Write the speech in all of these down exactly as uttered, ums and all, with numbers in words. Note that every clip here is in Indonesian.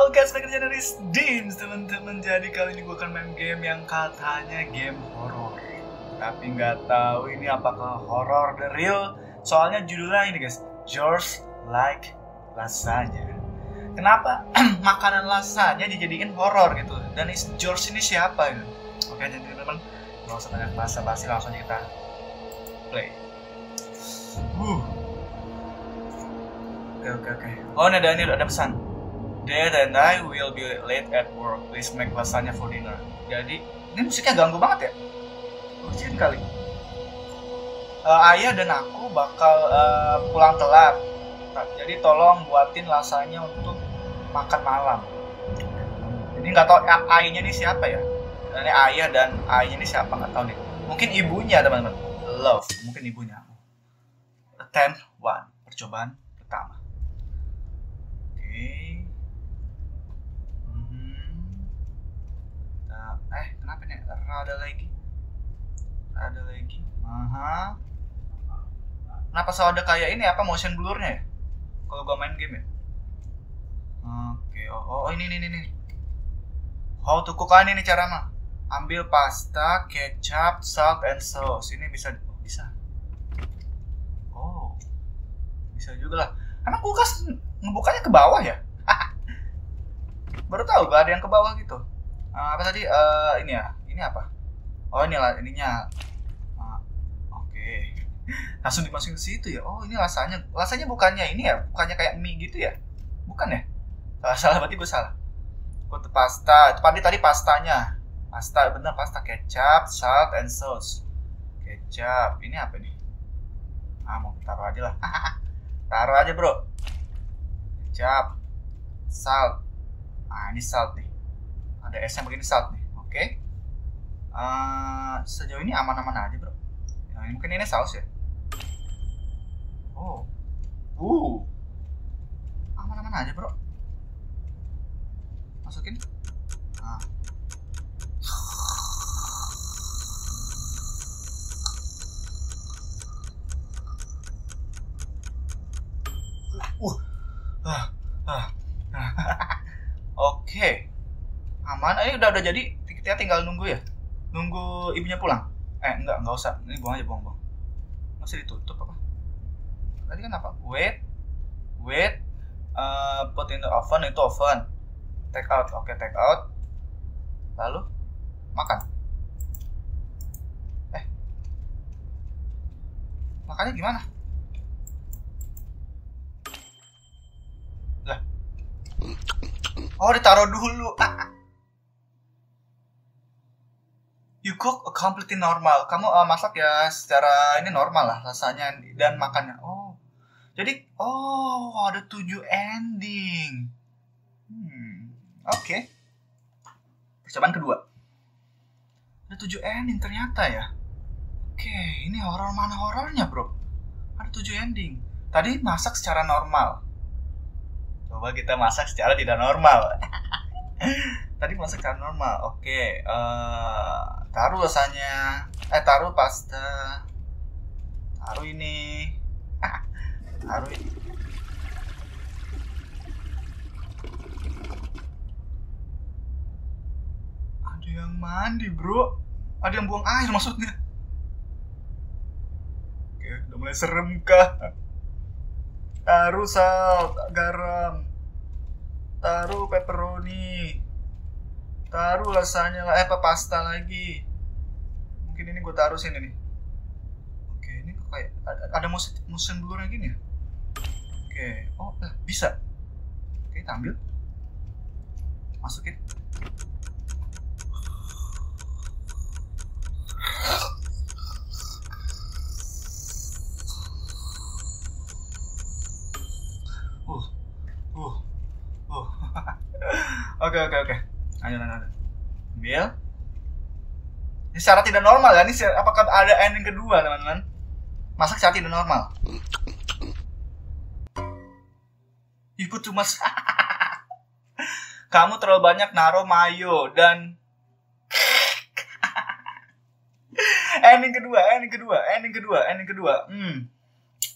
Halo guys, balik lagi dari Dims teman-teman. Jadi kali ini gue akan main game yang katanya game horor, tapi nggak tahu ini apakah horor the real. Soalnya judulnya ini guys, Yours Like Lasagna. Kenapa makanan lasanya dijadiin horor gitu? Dan is George ini siapa gitu? Oke jadi teman-teman, nggak usah banyak basa-basi, langsung aja kita play. Uh. Oke oke oke. Oh ini ada ini ada pesan. Dad and I will be late at work. Please make lasagna for dinner. Jadi ini musiknya ganggu banget ya. Urgent kali. Uh, ayah dan aku bakal uh, pulang telat. Jadi tolong buatin lasagna untuk makan malam. Jadi nggak tahu ayahnya ini siapa ya. Ini ayah dan ayahnya ini siapa nggak tahu nih. Mungkin ibunya teman-teman. Love. Mungkin ibunya. Attempt one. Percobaan pertama. Oke. Okay. Eh, kenapa nih? Ada lagi. Ada lagi. Aha. Kenapa selalu ada kayak ini apa motion blurnya ya? Kalau gua main game ya. Oke, oh, oh ini ini ini. How to cook ini cara mah. Ambil pasta, kecap, salt and sauce. Ini bisa bisa. Oh. Bisa juga lah. Emang kulkas ngebukanya ke bawah ya? Baru tahu gak ada yang ke bawah gitu. Uh, apa tadi uh, ini ya ini apa oh inilah ininya uh, oke okay. Langsung dimasukin ke situ ya. Oh ini lasanya lasanya bukannya ini ya, bukannya kayak mie gitu ya, bukan ya? Salah salah berarti gue salah. Gue tuh pasta tadi tadi pastanya pasta bener, pasta kecap, salt and sauce. Kecap ini apa nih? Ah mau taruh aja lah. Taruh aja bro. Kecap, salt. Ah ini salt nih. Ada es yang begini salt nih, oke? Okay. Uh, sejauh ini aman-aman aja bro. Ya, mungkin ini saus ya. Oh, uh, aman-aman aja bro. Masukin. Ah. Uh, ah, ah, ah. Oke. Okay. Aman, ini udah udah jadi, kita tinggal nunggu ya, nunggu ibunya pulang. Eh enggak, enggak usah, ini buang aja, buang buang. Masih ditutup apa? Tadi kan apa? Wait, wait, uh, put in the oven, itu oven. Take out, oke okay, take out. Lalu makan. Eh, makannya gimana? Lah, oh ditaruh dulu. You cook completely normal. Kamu uh, masak ya secara ini normal lah rasanya dan makannya. Oh, jadi oh ada tujuh ending. Hmm, oke. Okay. Percobaan kedua. Ada tujuh ending ternyata ya. Oke, okay, ini horor mana horornya bro? Ada tujuh ending. Tadi masak secara normal. Coba kita masak secara tidak normal. Tadi masak secara normal. Oke, okay, uh, taruh lasanya. Eh, taruh pasta. Taruh ini. Taruh ini. Ada yang mandi, bro. Ada yang buang air maksudnya. Oke, okay, udah mulai serem kah? Taruh salt, garam. Taruh pepperoni. Taruh lasanya lah, eh apa pasta lagi. Mungkin ini gue taruh sini nih. Oke, ini kok kayak ada motion motion blur gini ya. Oke, oh lah bisa. Oke, kita ambil. Masukin. Uh, uh, uh. Oke oke oke. Ayo, ayo, ayo. Ambil. Ini secara tidak normal ya. Ini apakah ada ending kedua teman-teman? Masak secara tidak normal. You put too much. Kamu terlalu banyak naruh mayo dan ending kedua, ending kedua, ending kedua, ending kedua. Hmm.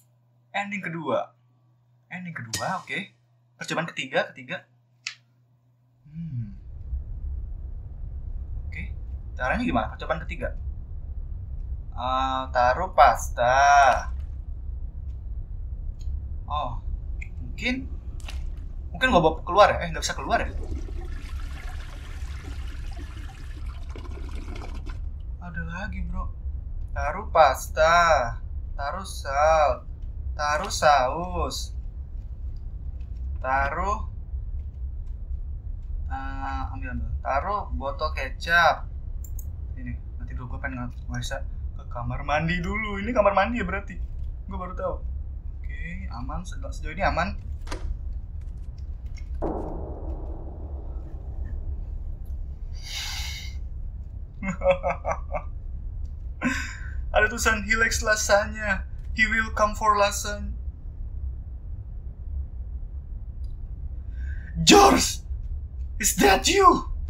Ending kedua. Ending kedua, oke. Okay. Percobaan ketiga, ketiga. Hmm. Oke, caranya gimana? Percobaan ketiga. Uh, taruh pasta. Oh, mungkin mungkin gua bawa keluar ya? Eh, nggak bisa keluar ya? Ada lagi bro. Taruh pasta, taruh salt, taruh saus, taruh uh, ambil ambil, taruh botol kecap. Ini nanti dulu gue pengen nggak bisa ke kamar mandi dulu. Ini kamar mandi ya berarti? Gue baru tahu. Oke, aman, sejauh ini aman. Ada tulisan he likes lasagna, he will come for lasagna. George, is that you?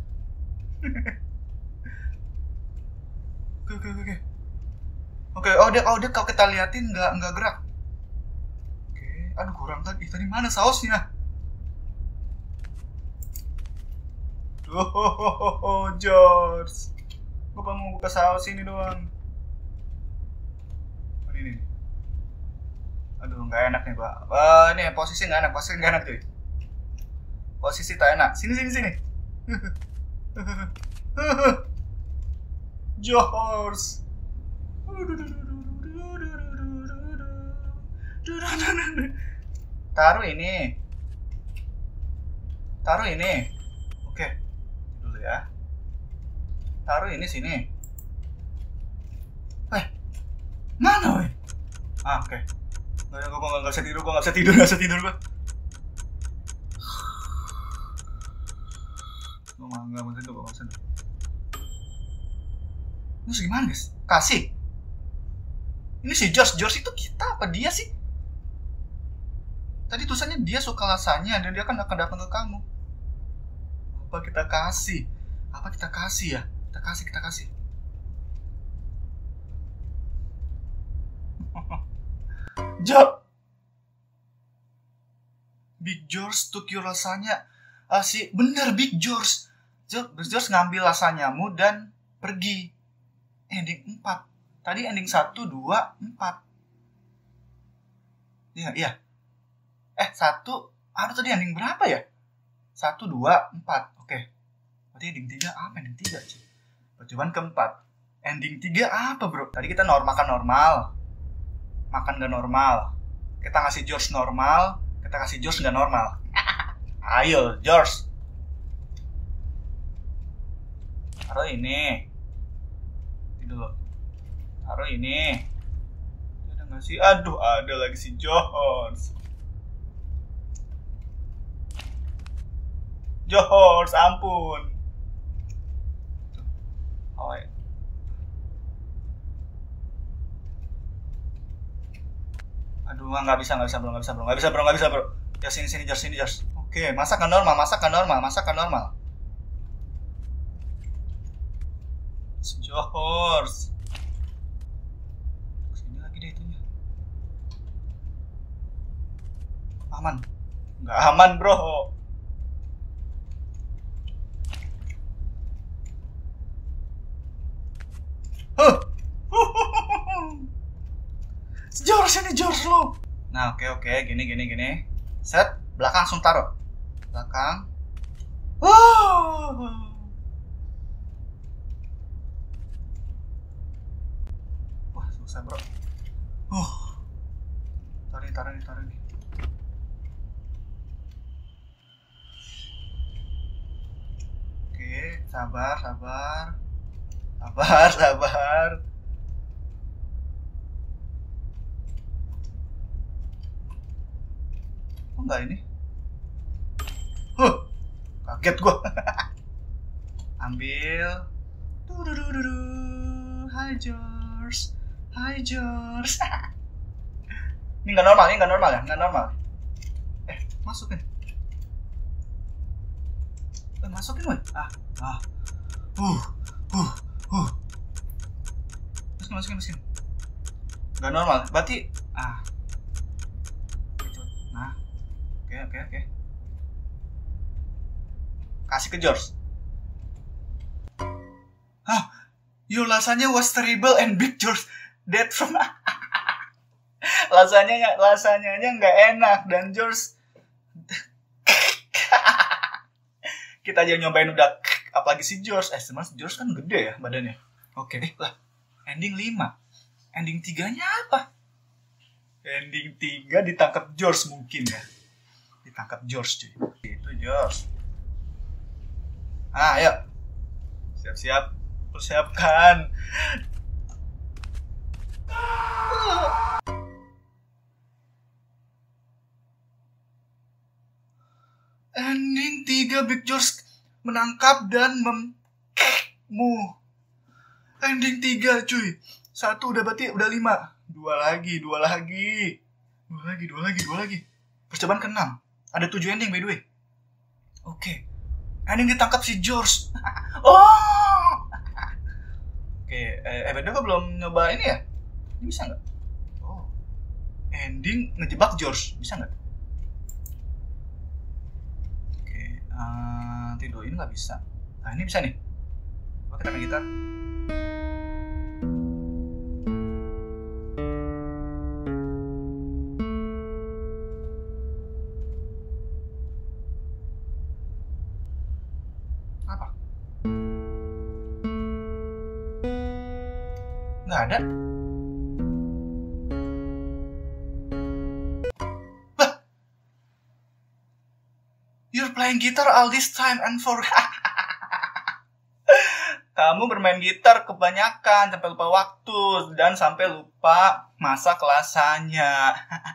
Oke oke oke oke. Oh dia oh dia kalau kita liatin nggak nggak gerak. Oke, aduh kurang tadi. Tadi mana sausnya? Oh, George, gue mau buka saus ini doang. Oh, ini nih. Aduh nggak enak nih pak. Wah ini posisi nggak enak, posisi nggak enak cuy. Posisi tak enak. Sini sini sini. George. Taruh ini. Taruh ini. Oke. Dulu ya. Taruh ini sini. Eh. Mana weh? Ah, oke. Okay. Gue gak bisa tidur, gue gak bisa tidur, gak bisa tidur gue. Gue gak mau tidur, gue gak bisa tidur. Terus gimana guys? Kasih. Ini si George, George itu kita apa dia sih? Tadi tulisannya dia suka lasanya dan dia kan akan datang ke kamu. Apa kita kasih? Apa kita kasih ya? Kita kasih, kita kasih. George. Big George took your lasanya. Ah, si bener Big George. George, George ngambil lasanyamu dan pergi. Ending empat. Tadi ending satu, dua, empat. Iya, iya. Eh, satu. Aduh, tadi ending berapa ya? satu, dua, empat. Oke. Berarti ending tiga apa? Ending tiga. Percobaan keempat. Ending tiga apa, bro? Tadi kita normal, makan normal. Makan gak normal. Kita ngasih George normal. Kita kasih George gak normal. Ayo, George. Taruh ini. Dulu. Taruh ini. Ada nggak sih? Aduh, ada lagi si George. George, ampun. Oh ya. Aduh, nggak bisa, nggak bisa bro, nggak bisa bro, nggak bisa bro, nggak bisa bro. Ya sini sini George, sini George. Oke, masakan normal, masakan normal, masakan normal. George. Aman, nggak aman bro. Huh. George ini George lo. Nah oke oke gini gini gini. Set belakang langsung taruh. Belakang. Wow. Wah susah bro. Uh. Taruh nih taruh nih taruh nih. Sabar, sabar. Sabar, sabar. Oh enggak ini? Huh, kaget gua. Ambil. Dududududu. Hi George. Hi George. Ini nggak normal, ini nggak normal ya, nggak normal. Eh, masukin. Eh, masukin woy. Ah, ah. Uh, uh, uh. Masukin, masukin, masukin. Nggak normal, berarti ah. Nah, oke, oke, oke. Kasih ke George. Oh, your lasagna was terrible and big, George. That from lasagna lasagna-nya nggak enak dan George. Kita aja nyobain udah, apalagi si George. Eh, sebenarnya George kan gede ya badannya. Oke, eh lah. Ending lima. Ending tiganya apa? Ending tiga ditangkap George mungkin ya. Ditangkap George cuy. Itu George. Ah, ayo. Siap-siap. Persiapkan. Ending tiga Big George menangkap dan memmu. Ending tiga cuy. Satu udah berarti udah lima. Dua lagi, dua lagi. Dua lagi, dua lagi, dua lagi. Percobaan ke enam. Ada tujuh ending by the way. Oke. Ending ditangkap si George. Oh. Oke, eh, eh by the way gue belum nyoba ini ya. Ini bisa nggak? Oh. Ending ngejebak George. Bisa nggak? Uh, tidur ini nggak bisa. Nah ini bisa nih. Coba kita main gitar. Apa? Nggak ada. You're playing guitar all this time and for kamu bermain gitar kebanyakan sampai lupa waktu dan sampai lupa masa kelasannya.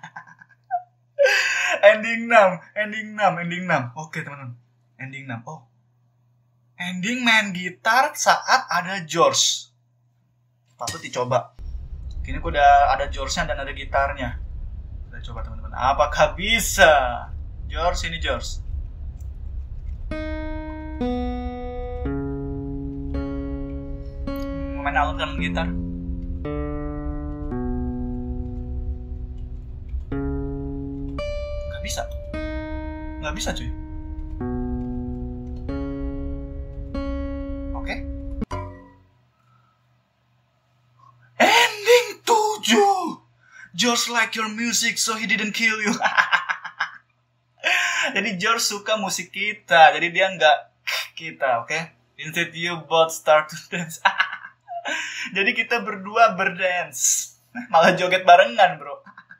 Ending enam, ending enam, ending enam. Oke teman-teman, ending enam. Oh, ending main gitar saat ada George. Patut dicoba. Kini aku udah ada George-nya dan ada gitarnya. Kita coba teman-teman. Apakah bisa? George ini George. Main alun gitar. Gak bisa. Gak bisa cuy. Oke. Ending tujuh. George like your music so he didn't kill you. Jadi George suka musik kita. Jadi dia nggak kita, oke? Okay? Instead you both start to dance. Jadi kita berdua berdance. Malah joget barengan, bro.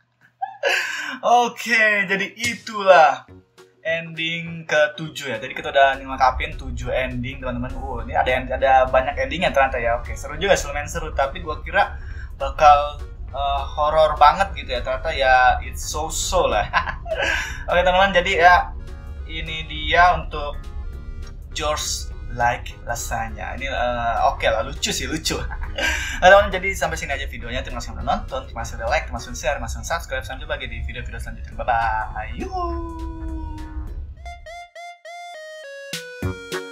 Oke, jadi itulah ending ketujuh ya. Jadi kita udah ngelengkapin tujuh ending, teman-teman. Uh, ini ada ada banyak endingnya ternyata ya. Oke, seru juga, lumayan seru. Tapi gua kira bakal uh, horor banget gitu ya. Ternyata ya it's so-so lah. Oke, teman-teman. Jadi ya ini dia untuk George like lasagna. Ini uh, oke okay lah, lucu sih, lucu. Nah, teman-teman, jadi sampai sini aja videonya. Terima kasih sudah nonton, terima kasih sudah like, terima kasih sudah share, terima kasih sudah subscribe. Sampai jumpa lagi di video-video selanjutnya. Bye bye. Yuhuu.